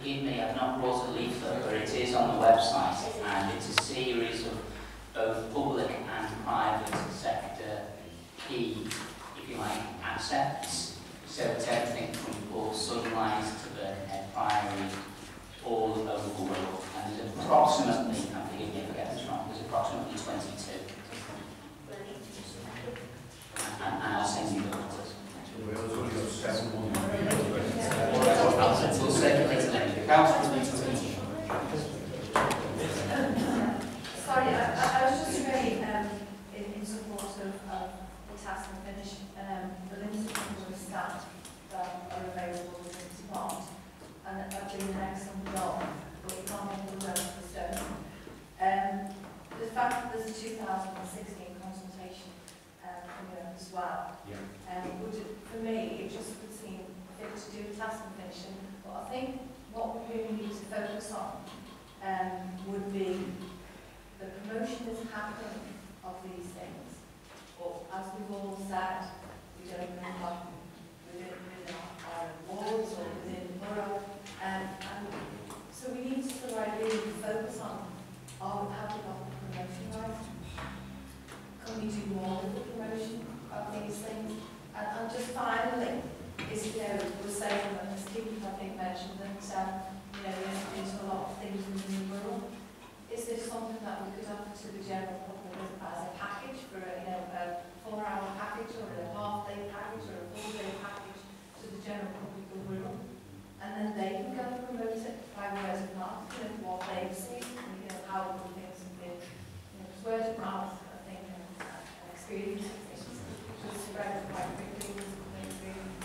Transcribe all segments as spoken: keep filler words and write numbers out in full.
forgive me, I've not brought a leaflet, but it is on the website, and it's a series of both public and private sector key, if you like, assets. So it's everything from Port Sunlight to Birkenhead Priory, all over the world. And there's approximately, and forgive me if I get this wrong, there's approximately twenty-two. And, and I'll send you the letters. We'll circulate it later. Councillor needs to meet. Sorry, I, I was just really um, in, in support of, of the task and finish. Um, the limited number of staff that are available within the department, and are doing an excellent job, but we can't make the work for stone. Um, the fact that there's a two thousand sixteen consultation um, coming up as well, yeah. um, would, for me, it just would seem fit to do the task and finishing. But I think what we really need to focus on um, would be the promotion is happening of these things, but as we've all said, we don't know what within, within our, our wards or within the borough, um, and so we need to sort of ideally focus on, on how we got the promotion right. Can we do more with the promotion of these things? And, and just finally, is, you know, we're saying that the Steve, I think, mentioned that, um, you know, there's, there's a lot of things within the borough. Is this something that we could offer to the general public as a package for a, you know, a four-hour package or a half-day package or a full-day package to the general public of Wirral? And then they can go and promote it by word of mouth, you know, what they've seen, and, you know, how good things have been. You know, word of mouth, I think, and, and experience of things should spread quite quickly with the experience.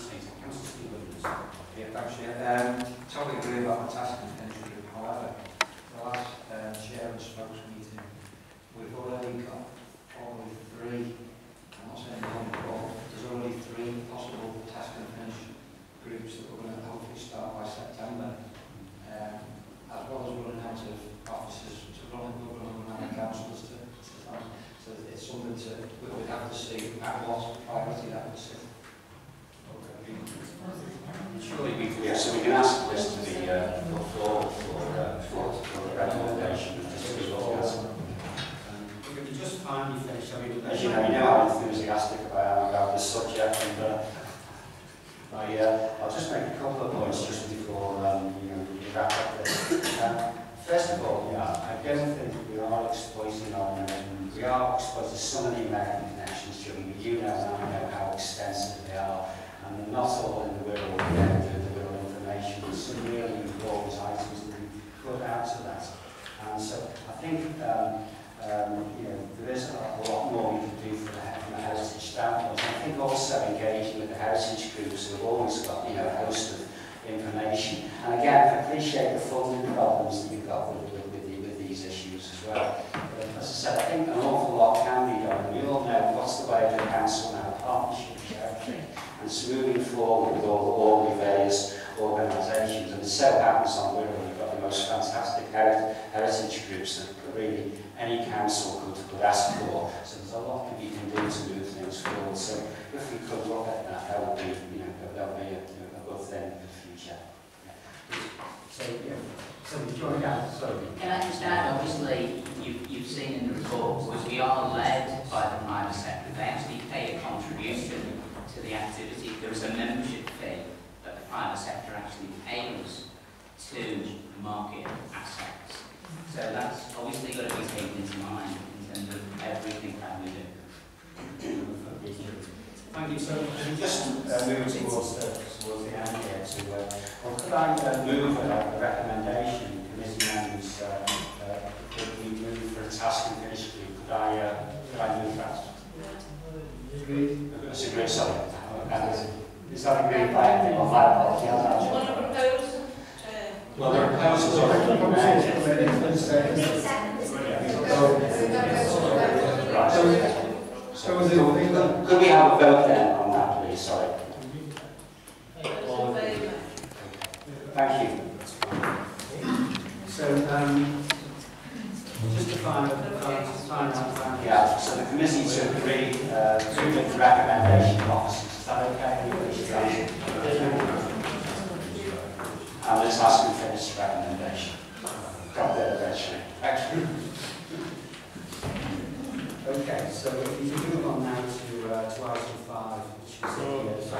Yeah, thanks, yeah. Um, totally agree about the task and finish group. However, the last uh, chair and spokes meeting, we've already got probably three, I'm not saying one, but there's already three possible task and finish groups that we're going to hopefully start by September. Um, as well as running out of offices to run, we're going to run out of councillors to, to find. So it's something to, we would have to see at what priority that would sit. Surely we can, yeah, so we can ask this to be uh, put forward for, uh, for, for a recommendation. If we just finally finish, I mean, as you know, you know how enthusiastic I am about this subject, and uh, I, uh, I'll just make a couple of points just before um, you know, we wrap up this. Um, first of all, yeah, I don't think we are exploiting our American, we are exploiting some of the American connections, Julie, but you know and I know how extensive they are. And they're not all in the Wirral, the, the Wirral information. There's some really important items that we put out to that. And so I think um, um, you know, there is a, a lot more we can do for the, from a heritage standpoint. And I think also engaging with the heritage groups who have always got, you know, a host of information. And again, I appreciate the funding problems that you've got with, with, with, the, with these issues as well. But as I said, I think an awful lot can be done. We all know what's the way of the council now, partnership, everything. And it's moving forward with all, all the various organisations. And it so happens on Wirral we've got the most fantastic heri heritage groups that really any council could, could ask for. So there's a lot that we can do to move things forward. So if we could look at that, that would be, you know, that would be a, a good thing for the future. Yeah. so, yeah. So, do you want to add? Sorry. Can I just add, obviously, you've, you've seen in the report, because we are led by the private sector. They actually pay a contribution to the activity. There is a membership fee that the private sector actually pays to market assets. So that's obviously got to be taken into mind in terms of everything that we do. Thank you. So we just uh, move towards the, towards the end here to, uh, well, could I uh, move a, a recommendation, committee members, uh, uh, could we move for a task and finish group? Could I, uh, could I move that? Agreed. That's agreed, sorry. Is that agreed by anything or by Do you want to propose? Well, the proposal's already been made. So, could, could, could we have a vote then on that, please? Sorry. Thank you. So, um, just to find out, yeah, so the committee to agree uh, to the recommendation of officers. Is that okay? And the task and finish recommendation. Got there eventually. Thank you. Okay, so if you move on now to, uh, to item five, which is... Oh.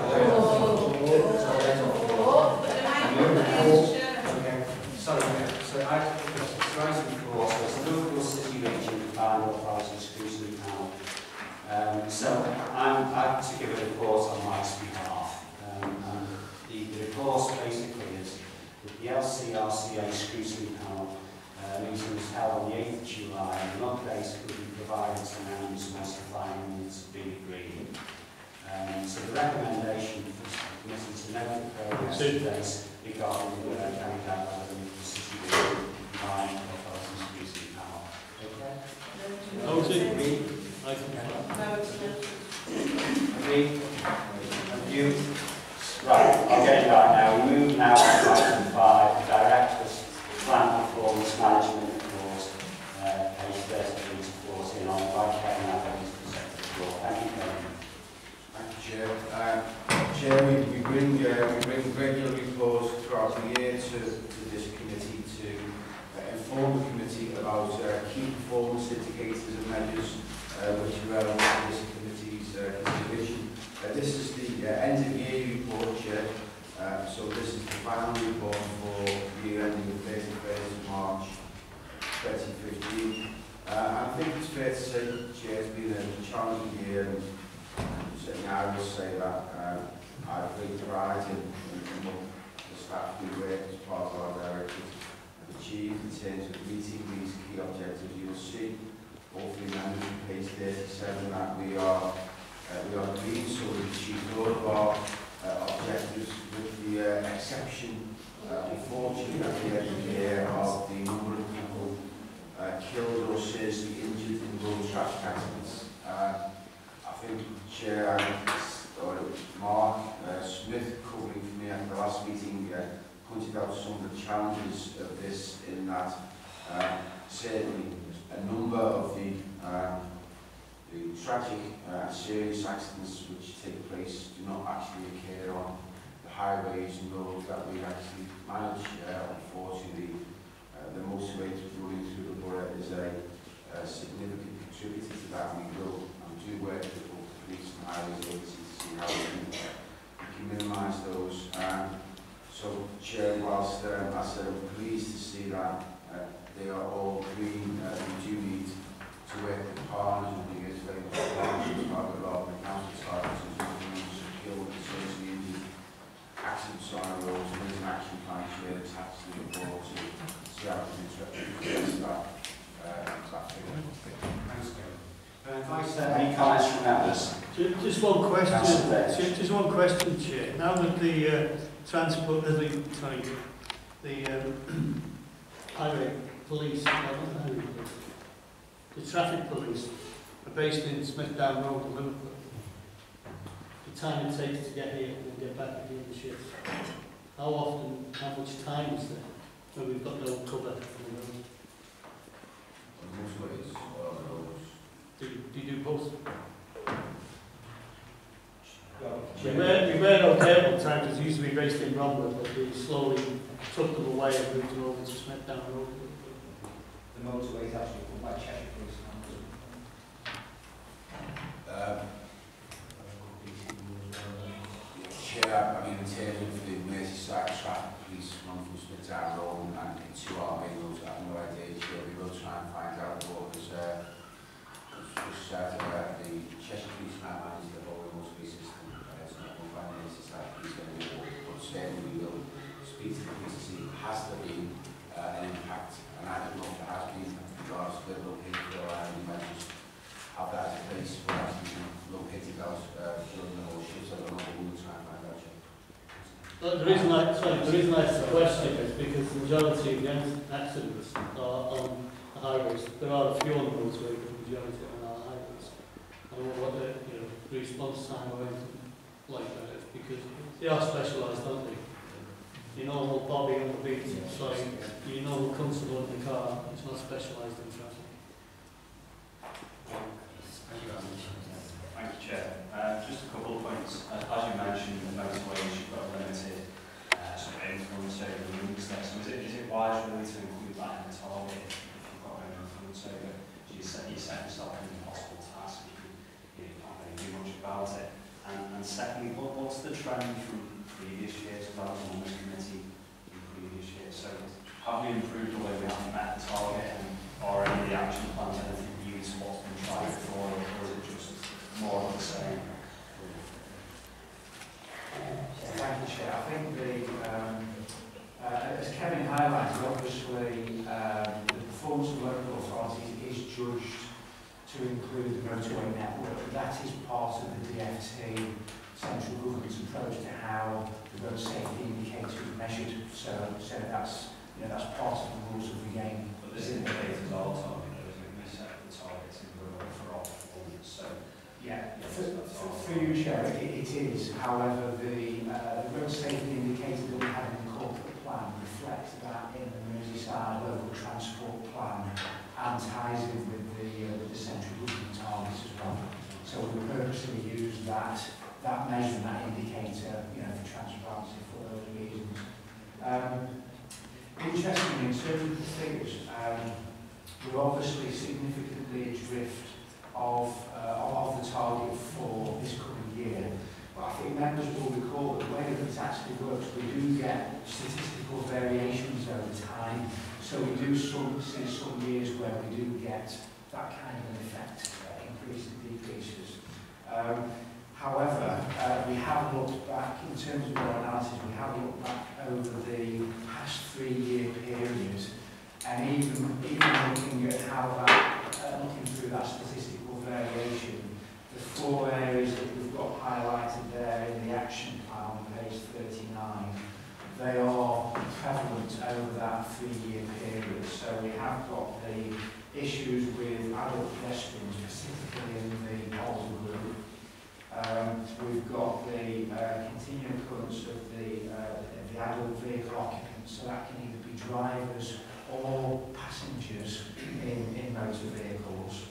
Okay, sorry, so I, so item four, so it's the Liverpool City Region Final Authority Scrutiny Panel. Um, so I'm, I have to give a report on Mike's behalf. Um, and the, the report basically is that the L C R C A Scrutiny Panel uh, meeting was held on the eighth of July, and an update will be provided to members once the findings have been agreed. Um, so the recommendation for the committee to note the progress to date regarding the work carried out by the Liverpool City Region Final Authority Scrutiny Panel. Okay? Noted. Agree? You? Right, I'll get it right now. We move now to item five, Directorate Performance Management Report, uh, page thirty-three to fourteen, on by Kevin Appendix to set the floor. Thank you, Kevin. Thank you, Chair. Uh, Chair, we, we, bring, uh, we bring regular reports throughout the year to, to this committee to uh, inform the committee about uh, key performance indicators and measures uh, which are relevant to this committee's uh, consideration. Uh, this is the uh, end of year report, Chair. Uh, so this is the final report for the year ending the thirty-first of March twenty fifteen. Uh, I think it's fair to say, Chair, it's been a challenging year, and certainly I will say that uh, I have great pride in, in, in what the staff who work as part of our directorate have achieved in terms of meeting these key objectives. You will see, hopefully, members on page thirty-seven, that we are uh, we are green, so we've achieved all of our uh, objectives, with the uh, exception, uh, unfortunately, at the end of the year, of the number of people uh, killed or seriously injured in road traffic accidents. Uh, I think Chair, or Mark uh, Smith, covering for me at the last meeting, uh, pointed out some of the challenges of this, in that uh, certainly a number of the uh, the tragic uh, serious accidents which take place do not actually occur on the highways and roads that we actually manage. Uh, unfortunately, uh, the motorway running through the borough is a, a significant contributor to that. We will and do work with both the police and highways agencies to see how we can, we can minimise those. Um, so, Chair, whilst um, I said I'm pleased to see that uh, they are all green, uh, we do need to work with partners. I think it's very much partners. I've got a lot of the council side, which is killed and seriously injured accidents on our roads, and there's an action plan here that's actually involved to see how we can address that, uh, that figure. Thanks, Kevin. Uh, if I say... Any comments from members? Ju- Just one question, Councillor ju- just one question, Chair. Now that the uh, transport, uh, the, sorry, the um, highway police, uh, not highway police, the traffic police are based in Smithdown Road in Liverpool. The time it takes to get here and get back again the shift. How often, how much time is there when we've got no cover for the road? On most ways, or the roads. Do, do you do both? Well, We were, we were okay at the time because usually based in Bromley, but we slowly took them away and moved them over to Smithdown Road. the motorway is actually called by Cheshire Police. Um, Chair, I mean, in terms of the Merseyside traffic police run from Smithdown Road and into our main roads, I have no idea. Chair, we will try and find out what was uh, just said about the Cheshire Police now manage the whole motorway system. Uh, it's not run by Merseyside Police anymore, but certainly we will speak to the police to see has there been uh, an impact, and I don't know if there has been regards to the located or any measures have that as a place where actually located out uh, during the whole shift. I don't know, we will try and find out. Well, the reason I, sorry, the reason I asked the question is because the majority of the accidents are on the highways. There are a few on the motorway, but the majority are on our highways. I don't know what the you know, response time or anything like that is, because they are specialised, aren't they? You know, Bobby on the beat, sorry, you know, constable in the car, it's not specialised in traffic. Thank you, Chair. Uh, just a couple of points. Uh, as you mentioned, the motorways, you've got limited uh, sort of influence over the links there. So is it, is it wise really to include that in the target if you've got an influence over? So you set, you set yourself an impossible task if you, you can't really do much about it. And, and secondly, what, what's the trend from previous years about the Numbers Committee in previous years? So have we improved the way we have met the target, and are any of the action plans anything new to what's been tried before, or is it just more of the same? Thank you, Chair. I think the, um, uh, as Kevin highlighted, obviously um, the performance of local authorities is judged to include the motorway network. That is part of the D F T central government's approach to how the road safety indicator is measured. So, so that's you know that's part of the rules of the game. But this indicator's all target, isn't it? We set the targets in the for all performance. So yeah, for, for, for you, Chair, it, it is. However, the, uh, the road safety indicator that we have in the corporate plan reflects that in the Merseyside local transport plan and ties in with the, uh, with the central government targets as well. So we purposely use that that measure, that indicator, you know, for transparency for those reasons. Um, interestingly, in terms of the figures, um, we're obviously significantly adrift of, uh, of the target for this coming year. But I think members will recall that the way that it actually works, we do get statistical variations over time. So we do some, see some years where we do get that kind of an effect, uh, increase and decreases. Um, however, uh, we have looked back, in terms of our analysis, we have looked back over the past three-year period, and even, even looking at how that, uh, looking through that statistical variation, the four areas that we've got highlighted there in the action plan on page thirty-nine, they are prevalent over that three-year period. So we have got the issues with adult pedestrians, specifically in the older group. Um, we've got the uh, continuing occurrence of the, uh, the adult vehicle occupants, so that can either be drivers or passengers in, in motor vehicles.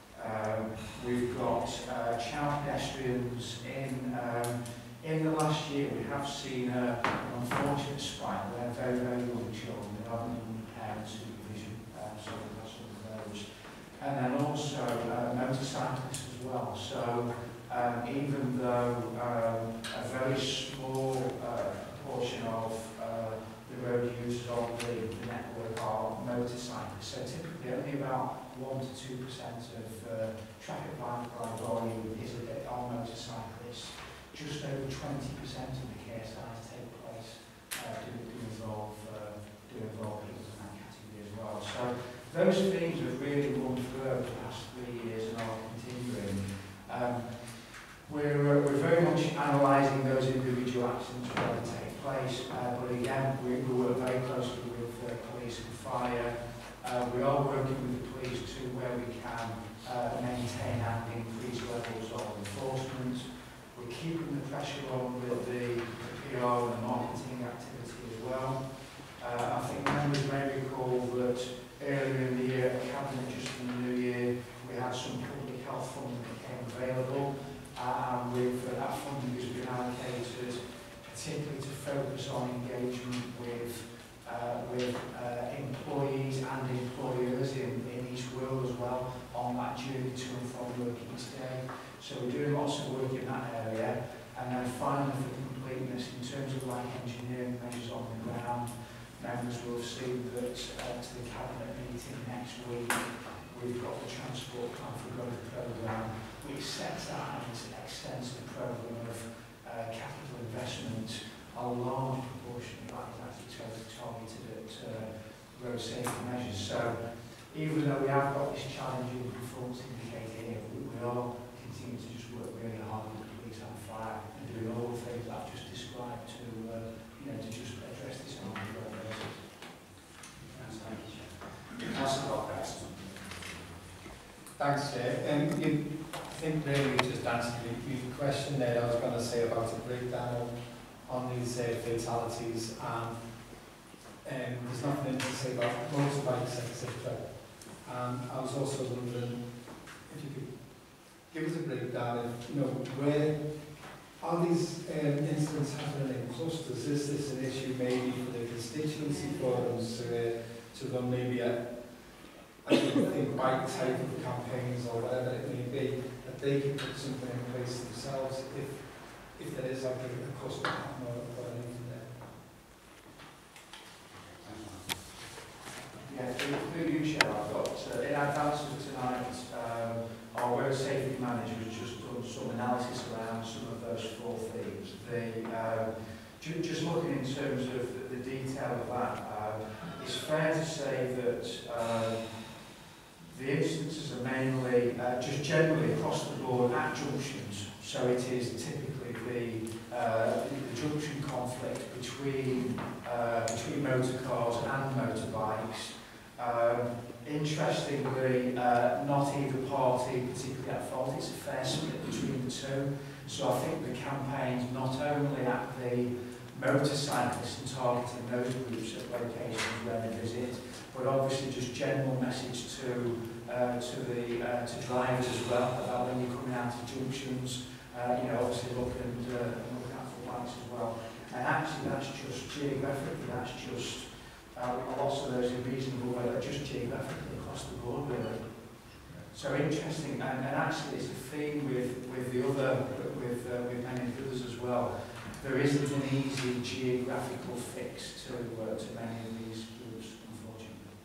Um, we've got uh, child pedestrians in um, in the last year. We have seen a, an unfortunate spike where very, very young children that haven't even parent supervision, uh, so we've got some of those. And then also uh, motorcyclists as well. So um, even though um, a very small uh, portion of uh, the road users on the, the network are motorcyclists, so typically only about one to two percent of uh, traffic light volume is on motorcyclists. Just over twenty percent of the K S Is take place uh, do, do involve uh, do involve people in that category as well. So those themes have really run through over the past three years and are continuing. Um, we're uh, we're very much analysing those individual actions where they take place, uh, but again we, we work very closely with uh, police and fire. Uh, we are working with the police to where we can uh, maintain and increase levels of enforcement. We're keeping the pressure on with the P R and the marketing activity as well. Uh, I think members may recall that earlier in the year, at Cabinet, just in the new year, we had some public health funding that became available, uh, and with, uh, that funding has been allocated particularly to focus on engagement with Uh, with uh, employees and employers in, in each world as well on that journey to and from work each day. So we're doing lots of work in that area. And then finally, for completeness, in terms of like engineering measures on the ground, members will have seen that uh, to the Cabinet meeting next week, we've got the Transport Plan for Growth programme, which sets out an extensive programme of uh, capital investment, a large proportion of that is actually targeted at uh, road safety measures. So even though we have got this challenging performance indicator here, we, we are continuing to just work really hard with the police and fire and doing all the things that I've just described to, uh, you know, to just address this on a regular basis. Thank you, Chair. Thanks, Chair. Um, you, I think really you just answered the, the question there I was going to say about the breakdown on these uh, fatalities, and um, there's nothing to say about motorbikes, et cetera. And I was also wondering if you could give us a breakdown of, you know, where are these um, incidents happening in clusters. Is this an issue maybe for the constituency forums to, uh, to run maybe a, I don't think, bike type of campaigns or whatever it may be, that they can put something in place themselves if, if there is like a, a cluster pattern or, or anything there? Yeah, through you, Chair, I've got, uh, in advance of tonight, um, our road safety manager has just done some analysis around some of those four themes. The, uh, ju just looking in terms of the, the detail of that, uh, it's fair to say that uh, the instances are mainly uh, just generally across the board at junctions. So it is typically the, uh, the junction conflict between, uh, between motor cars and motorbikes. Um, interestingly, uh, not either party particularly at fault. It's a fair split between the two. So I think the campaign's not only at the motorcyclists and targeting those groups at locations where they visit, but obviously just general message to uh, to the uh, to drivers as well about when you're coming out of junctions. Uh, you know, obviously look and uh, look out for lights as well. And actually, that's just geographically. That's just Uh, lots of those are reasonable, but just geographically across the board, really. So interesting, and, and actually it's a theme with, with the other, with, uh, with many of the others as well. There isn't an easy geographical fix to, uh, to many of these groups, unfortunately.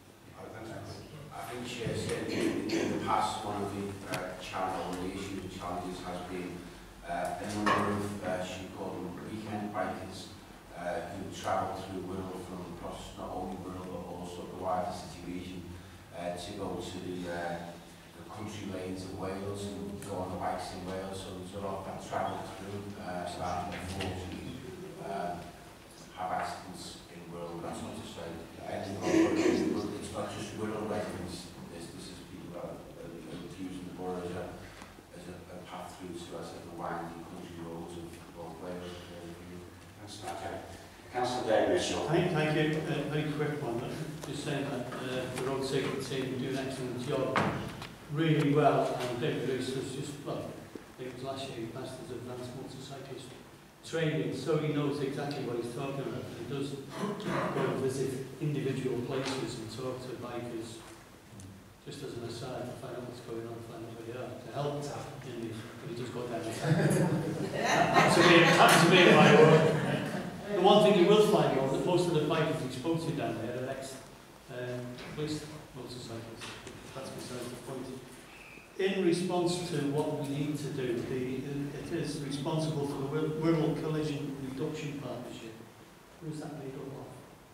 I think Chair said in, in the past, one of the uh, challenge, the issues and challenges has been uh, a number of, uh, she called them weekend bikers, Uh, who travel through Wirral from across not only Wirral but also the wider city region uh, to go to the, uh, the country lanes of Wales and go on the bikes in Wales. So there's a lot that travel through uh, that unfortunately uh, have accidents in Wirral. That's not to say anything on Wirral, but it's not just Wirral residents. This, this is people that are, are using the borough as a, as a, a path through to, as the winding country roads of both Wales. Okay. Councillor Davis, your Thank, thank you. Uh, very quick one. Just saying that uh, the road safety team do an excellent job, really well. And David Lewis has just, well, I think it was last year he passed his advanced motorcyclist training, so he knows exactly what he's talking about. He does go and visit individual places and talk to bikers, just as an aside, to find out what's going on, find out where they are, to help in these. But he does go down the That's to me, that's to me my work. The one thing you will find though, that most of the bikers we spoke to down there are ex um, police motorcycles. That's beside the point. In response to what we need to do, the, it is responsible for the Wirral Collision Reduction Partnership. Who is that made up of?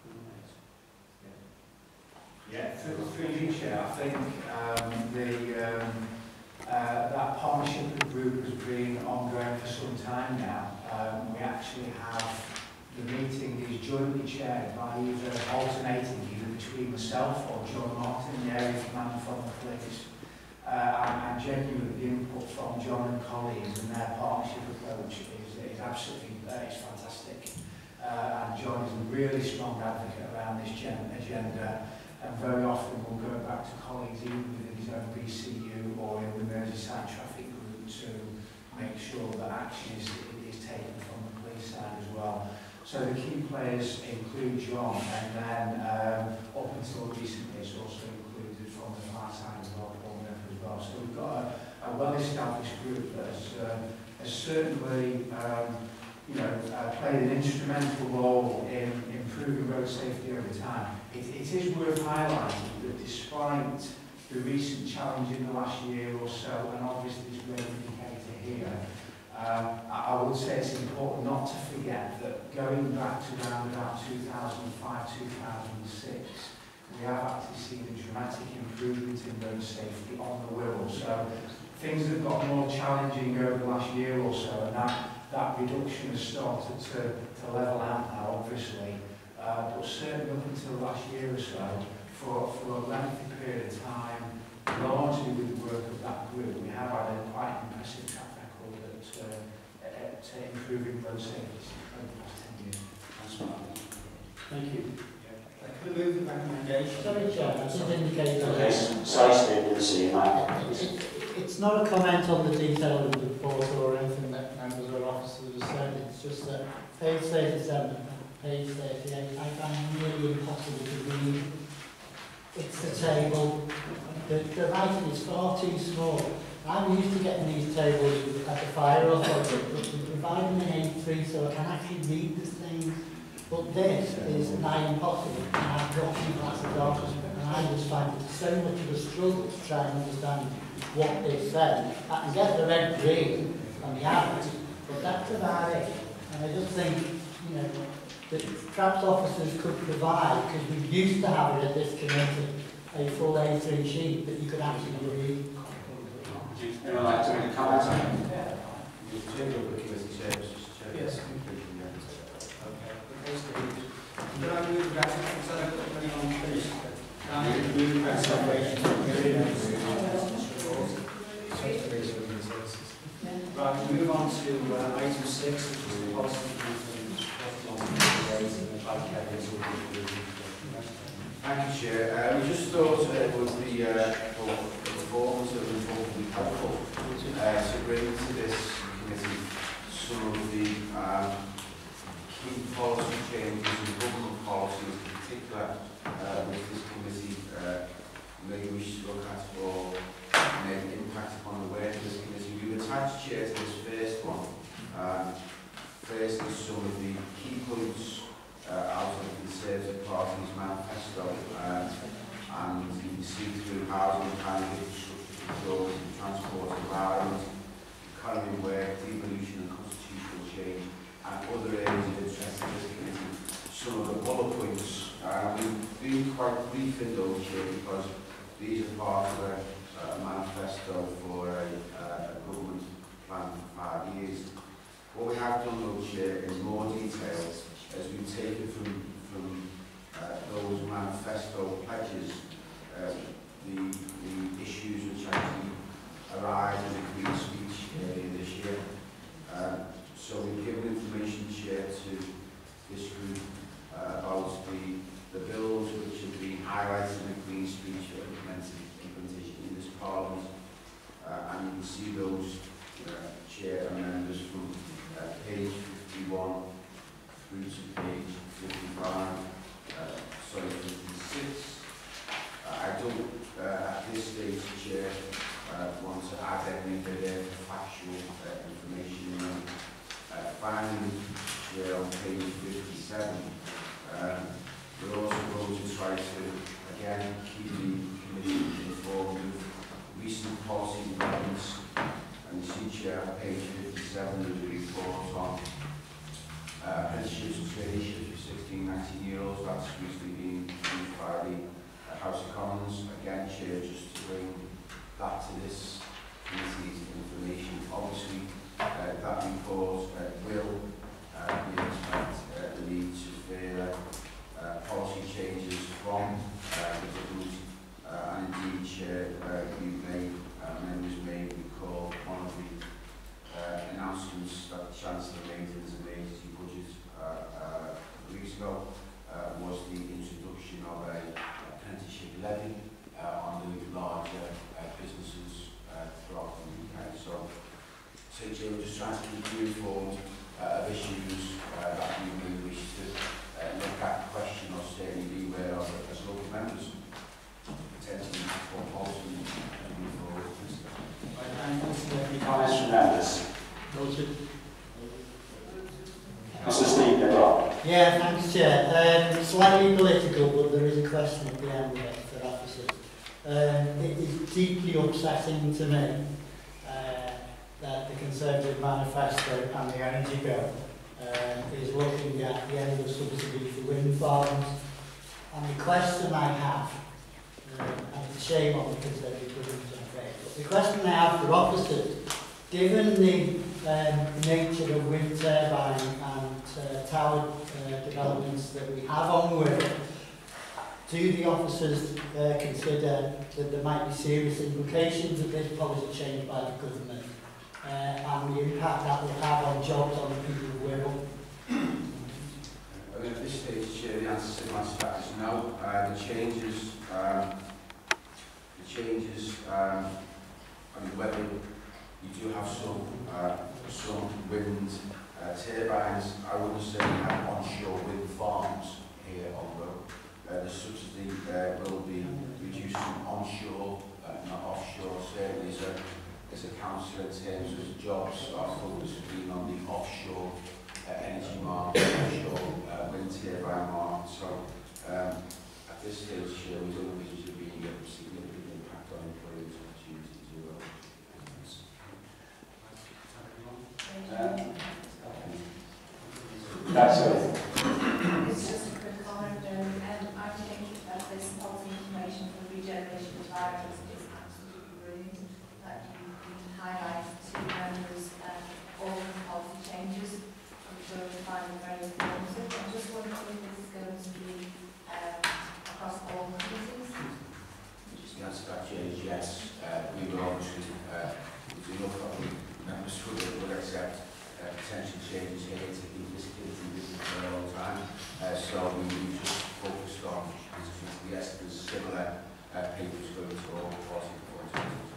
Yeah, through, through you, Chair, I think um, the um, uh, that partnership group has been ongoing for some time now. Um, we actually have the meeting is jointly chaired by either alternating either between myself or John Martin, the area commander from the police, uh, and, and genuinely the input from John and colleagues and their partnership approach is, is absolutely uh, it's fantastic. Uh, and John is a really strong advocate around this gen agenda, and very often we'll go back to colleagues even within his own B C U or in the Merseyside traffic group to make sure that action is, is taken from the police side as well. So the key players include John, and then um, up until recently it's also included from the far side of Rob as well. So we've got a, a well-established group that has, uh, has certainly um, you know, uh, played an instrumental role in improving road safety over time. It, it is worth highlighting that despite the recent challenge in the last year or so, and obviously this great indicator here, Um, I would say it's important not to forget that going back to around about two thousand five, two thousand six, we have actually seen a dramatic improvement in road safety on the Wirral. So things have got more challenging over the last year or so, and that, that reduction has started to, to level out now, obviously. Uh, but certainly up until last year or so, for, for a lengthy period of time, largely with the work of that group, we have had a quite impressive track record at, uh, at uh, improving road safety over the past ten years. Thank you. Could we move the recommendation? Sorry, Chair, I just indicate that. Okay, sorry, Steve, didn't see you, Mike. It, it's not a comment on the detail of the report or anything that members or officers have said. It's just that page thirty-seven, page thirty-eight, I find nearly impossible to read. It's the table. The, the writing is far too small. I'm used to getting these tables at the fire authority, but we provide them in A three so I can actually read the things. But this is nigh impossible, and I've got two glasses on, and I just find it so much of a struggle to try and understand what they say. I can get the red green and the arrows, but that's about it. And I just think, you know, that perhaps officers could provide, because we used to have it at this committee, a full A three sheet that you could actually read. Anyone like to make a comment on it? Yes. Could I move that? Is that everybody on finished? Can I move that separation? Right, we move on to uh, item six, which is the policy Thank you, Chair. Uh, we just thought uh, it would be uh, for the performance of the report would be helpful uh, to bring to this committee some of the um, key policy changes and government policies, in particular, uh, which this committee uh, may wish to look at or may impact upon the work of this committee. We've attached, Chair, to this first one. Um, first is some of the key points uh, out of the Conservative Party's manifesto, um, and you can see through housing, planning, infrastructure, control, transport, environment, economy, work, devolution and constitutional change, and other areas of interest in this committee. Some of the bullet points, uh, we've been quite brief in those here because these are part of a, a manifesto for a, a government plan for five years. What we have done, though, Chair, in more detail, as we've taken from, from uh, those manifesto pledges, uh, the, the issues which actually arise in the Queen's speech earlier this year. Uh, so we've given information, Chair, to this group uh, about the, the bills which have been highlighted in the Queen's speech for implementation in this Parliament. Uh, and you can see those, uh, Chair and members, from uh, page fifty-one through to page fifty-five, uh, sorry, fifty-six. Uh, I don't, uh, at this stage, Chair, uh, want to add any further factual uh, information. And, uh, finally, Chair, on page fifty-seven, um, we're also going to try to, again, keep the Commission informed of recent policy developments. And you see, Chair, on page fifty-seven, there's a report on Uh, apprenticeships and traineeships for sixteen, nineteen year olds. That's recently been approved by the uh, House of Commons. Again, Chair, just to bring that to this committee's information. Obviously, uh, that report uh, will uh, we expect uh, the need to further uh, policy changes from uh, the government. Uh, and indeed, Chair, uh, you may, uh, members may recall one of the uh, announcements that the Chancellor made in his emergency budget uh, uh, weeks ago uh, was the introduction of a apprenticeship levy uh, on the larger uh, businesses uh, throughout the U K. So, so we're just trying to keep you informed uh, of issues uh, that you may wish to uh, look at, question, or certainly be aware of as local members. Potentially for policy and move forward. Any comments from members? Noted. Mister Steve Neville. Yeah, thanks, Chair. Um, slightly political, but there is a question at the end of it for officers. Um, it is deeply upsetting to me uh, that the Conservative manifesto and the energy bill uh, is looking at the end of subsidy for wind farms. And the question I have, uh, and it's a shame on the Conservative government, but the question I have for officers, given the um, nature of wind turbine and uh, tower uh, developments that we have onward, do the officers uh, consider that there might be serious implications of this policy change by the government uh, and the impact that will have on jobs on the people who work? I mean, at this stage, Chair, the answer to that is no. Uh, the changes, um, the changes, um, I mean, whether you do have some uh, some wind uh, Uh, turbines, I wouldn't say we have onshore wind farms here on Row. Uh, the subsidy uh, will be reducing onshore, uh, not offshore. Certainly as a, as a council in terms of jobs, our focus has been on the offshore uh, energy market, offshore uh, wind turbine market. So um, at this stage, uh, we don't envisage there being a significant impact on employment opportunities as well. Um, That's it. It's just a quick comment, um, and I think that this policy information for regeneration directors is absolutely brilliant, that you can highlight to members um, all the policy changes, which I find very informative. I'm just wondering if this is going to be um, across all committees? Just the answer to that, Jane, is yes. Uh, we will obviously, uh, there's enough of the members who will accept uh, potential changes here to keep this committee busy for a long time. Uh, so we will just focused on, yes, there's similar uh, papers going to all policy performance.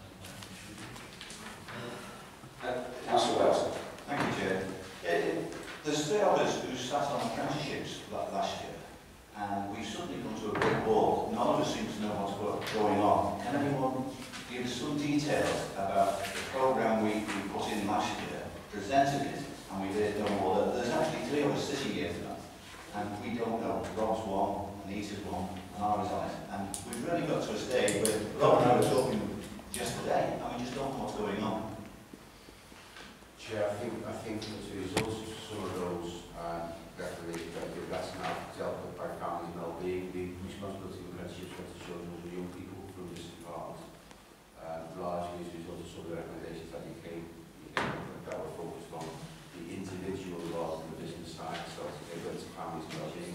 Uh, Councillor Wells. Thank you, Chair. Uh, there's three of us who sat on apprenticeships last year, and we've suddenly come to a brick wall. None of us seem to know what's going on. Can anyone give us some details about the programme we, we put in last year, presented it, and we heard no more? There's actually three of us sitting here tonight, and we don't know. Rob's one, Anita's one, and I was on it. And we've really got to a stage where Rob and I were talking yesterday, and we just don't know what's going on. Chair, I think, I think as a result of some of those um, recommendations, that's now dealt with by families and well-being. The responsibility of apprenticeships was to children and young people from this department. Um, largely as a result of some of the recommendations that you came, you came up with that were focused on the individual rather than the business side. So they went to families and well-being.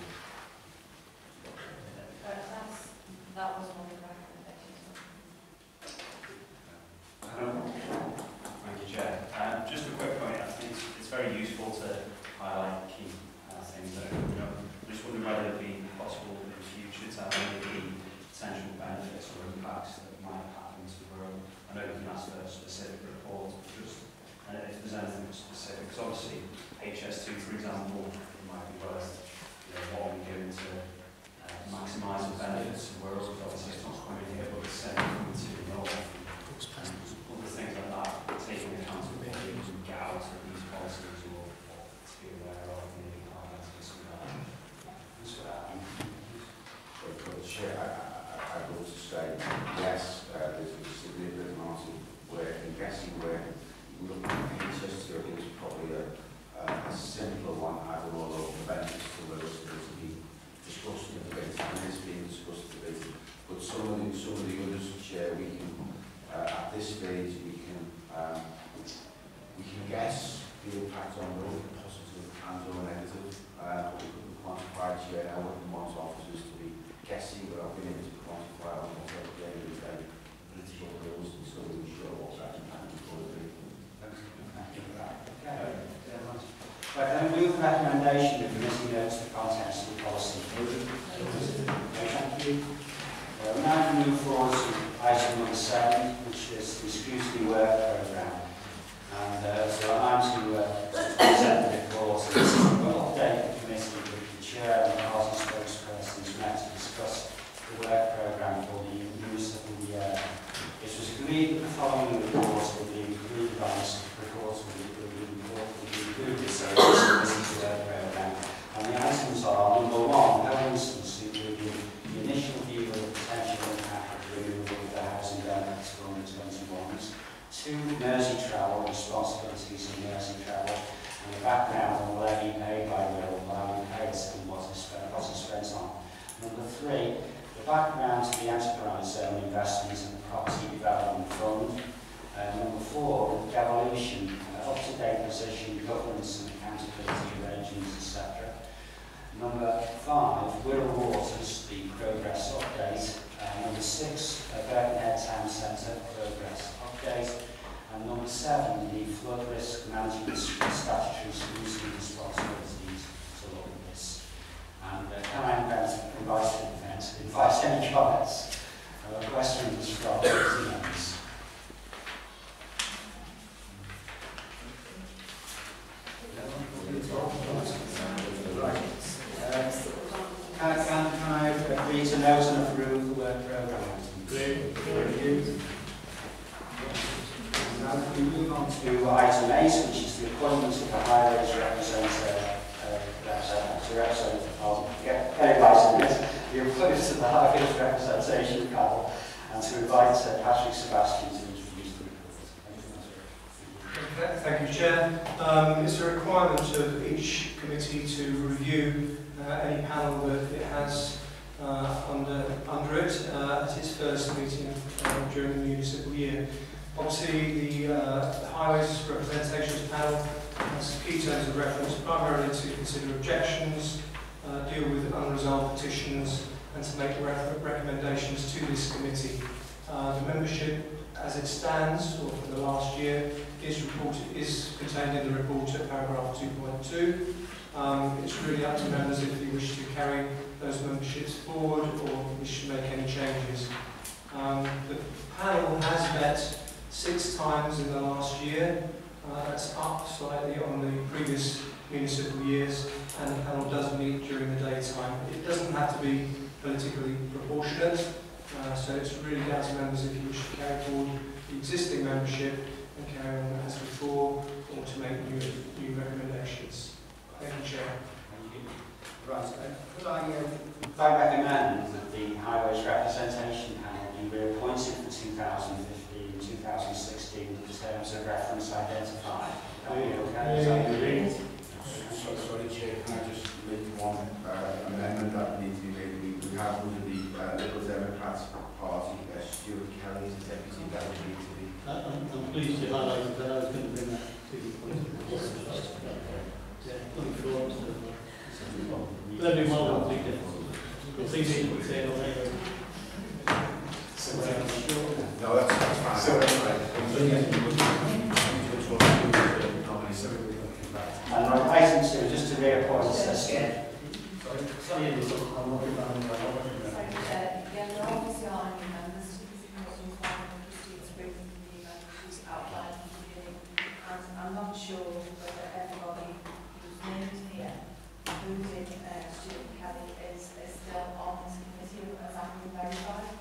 Uh, that's, that was one of the recommendations. Thank you, Chair. Um, just a quick point, I think it's, it's very useful to highlight key uh, things that are coming up. I'm just wondering whether it would be possible in the future to have any key potential benefits or impacts that might happen to the road. I know you can ask for a specific report, but just and if there's anything specific, because obviously H S two, for example, it might be worth you know, what we're doing to uh, maximise the benefits of Wales, because obviously it's not coming here, but it's sending coming to the north. Other things like that, taking accountability and get out of these policies or, or to be aware of maybe highlighting some of that. So, Chair, I, I, I would say yes, uh, there's a significant amount of work and guessing where looking at H S two, I think it's probably a, a, a simpler one, having all of the benefits to those that to be discussed and debated, and it's being discussed and debated. But some of the, some of the others, Chair, we can, uh, at this stage, we can, um, we can guess the impact on both positive and or negative. Uh, but we couldn't quantify, Chair. I wouldn't want officers to be guessing without being able to quantify on what at the end of the day, political rules, and so we're sure what that impact is going to be. Thank you for that. Okay. Right, then move the recommendation of the committee notes the contents of the policy. Okay, thank you. Uh, we now move forward to item number seven, which is the Scrutiny work programme. And uh, so I'm to, uh, to present the report. This is an update the committee with the chair and the party spokespersons met to discuss the work programme for the use of the year. It was agreed that the following reports will be included on this report will be included, so this is the work programme. And the items are, number one, no instance including the initial view of the potential impact of the removal of the housing benefits for under twenty-ones, two, Mersey travel, responsibilities in Mersey travel, and the background on the levy paid by Will, how we pay it and what is spent, what is spent on. Number three, the background to the enterprise zone investments and the property development fund. Uh, number four, the devolution, uh, up-to-date position, governance and accountability arrangements, et cetera. Number five, Wirral Waters, the progress update. Uh, number six, uh, Birkenhead Town Centre progress update. And number seven, the flood risk management statutory scrutiny responsibilities to look at this. And uh, can I invite, invite, invite, invite any comments or uh, questions from the members? case, which is the appointment of the highways representative, uh, representative, representative, I'll get, get it right in this, the appointment of the highways representation panel, and to invite uh, Patrick Sebastian to introduce the report. Okay, thank you, Chair. Um, it's a requirement of each committee to review uh, any panel that it has uh, under, under it uh, at its first meeting uh, during the municipal year. Obviously, the, uh, the Highways Representations Panel has key terms of reference primarily to consider objections, uh, deal with unresolved petitions, and to make re recommendations to this committee. Uh, the membership, as it stands, or for the last year, is reported is contained in the report at paragraph two point two. Um, it's really up to members if you wish to carry those memberships forward or wish to make any changes. Um, the panel has met six times in the last year. Uh, that's up slightly on the previous municipal years, and the panel does meet during the daytime. It doesn't have to be politically proportionate, uh, so it's really down to members if you wish to carry forward the existing membership and carry on as before, or to make new, new recommendations. Thank you, Chair. Thank you. Right, uh, could I, uh, if I recommend that the Highways Representation Panel be reappointed for two thousand fifteen, two thousand sixteen in terms of reference identified? Are you okay? Is that agreed? So, sorry, Chair, can I just make one uh, amendment that needs to be made? We, we have under the uh, Liberal Democrats Party, uh, Stuart Kelly as the deputy delegate to the... Uh, I'm, I'm pleased you highlighted that. I was going to bring that to the point. Yeah, looking forward to it. Let me one one thing different. It's easy to say it later. No, that's, that's fine. So, and on item two, just to reappoint us. Sorry, uh, yeah, there obviously are any members to this committee, Christine Scrutiny, who's outlined at the beginning, and I'm not sure whether everybody who's named here, including uh, Stuart Kelly, is, is still on this committee as I'm verified.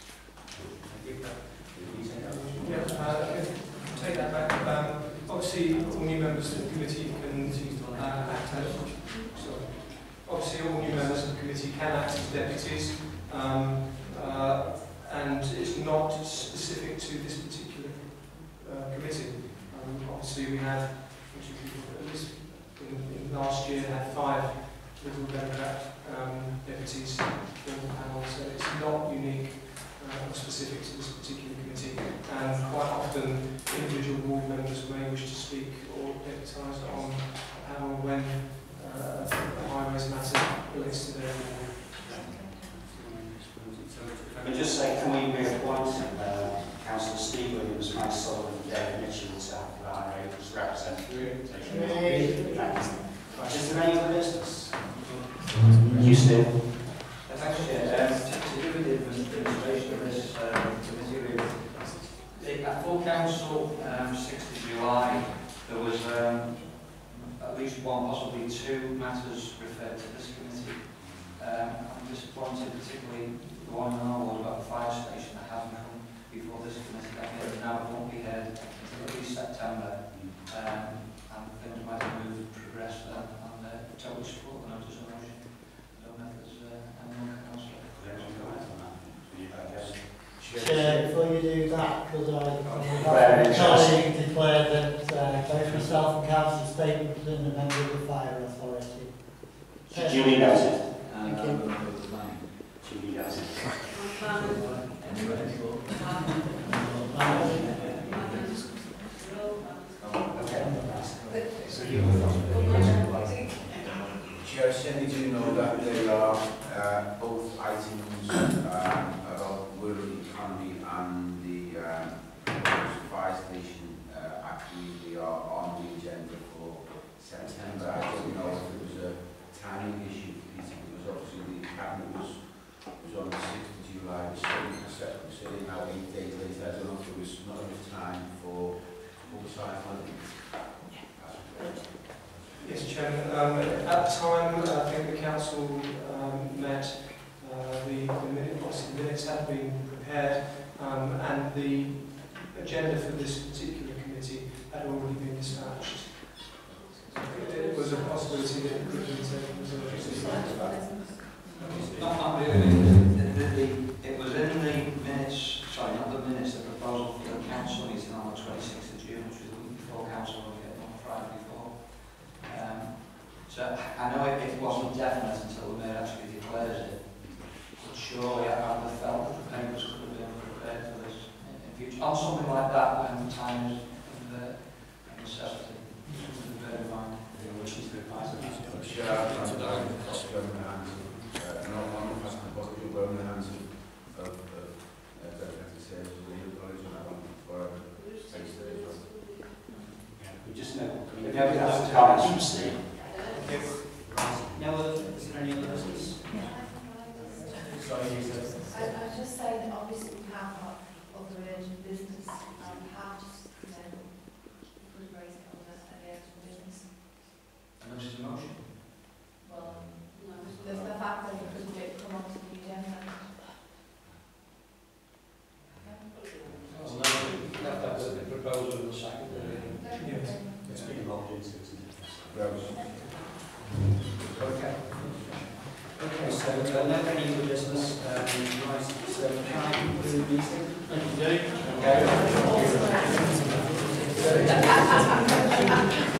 Yeah, uh, take that back. Um, obviously, all new members of the committee can uh, act as sorry. Obviously, all new members of the committee can act as deputies, um, uh, and it's not specific to this particular uh, committee. Um, obviously, we had, at least in, in last year, had five Liberal Democrat um, deputies in the panel, so it's not unique. Uh, specific to this particular committee, and quite often individual board members may wish to speak or deputise on a panel when uh, a highways matter relates to their board. Can I just say, can we reappoint uh, Councillor Steve Williams, Mike Sullivan, David Mitchell to have the highways representation? Is there any other business? You, Steve? Thanks, Chair. Um, to do with the administration of this uh, committee, the, at full council, um, sixth of July, there was um, at least one, possibly two matters referred to this committee. Um, I'm disappointed, particularly the one in our ward about the fire station that hasn't come before this committee. That here now it won't be heard until at least September, um, and things might have moved, progressed, and, and uh, totally support the notice of motion. I don't know if there's uh, anyone else. Chair, before you do that, could I colleague declare that uh, both myself and Councillor Stapleton and a member of the Fire Authority. So duly noted. Thank you. Duly noted. Chair, certainly do know that there are uh, both items um, about rural economy and the um, fire station uh, actually are on the agenda for September. I don't know if it was a timing issue for Peter, because obviously the cabinet was was on the sixth of July, the seventh was sitting now eight days later. I don't know if there was not enough time for publicising funding. Yes, Chairman. Um, at the time, uh, I think the council um, met. Uh, the, the minute, obviously the minutes had been prepared, um, and the agenda for this particular committee had already been dispatched. It was a possibility that it could be taken as a Not, not really. The, the, the, it was in the minutes, sorry, not the minutes, the proposal for the council meeting on the twenty-sixth of June, which was the week before council, on the Friday before. Um, so I know it, it wasn't definite until the mayor actually declares it. But surely I would have felt that the papers could have been prepared for this in, in future. On something like that, when the time is and the necessity, something to bear in mind. Yeah, I'm going to go in the hands of, uh, no one has to put your in the hands of, of, of uh, Directorate Sales of Legal College and I want for space there as well. Yeah, we just know. We If know you have that's to the comment, comments. Steve. No other, is there any other business? Sorry, you said. I, I was just saying that obviously we have got other urgent business and we have just, you know, we could raise it under any urgent business. And this is a motion. Well, there's the fact that it could be- come onto the agenda. Well, no, left that with the proposal and the second. Yes. It's been involved into, isn't it? Okay. Okay, so uh, no any other business. Um, right, so can I conclude the meeting? Thank you, Jake. Okay.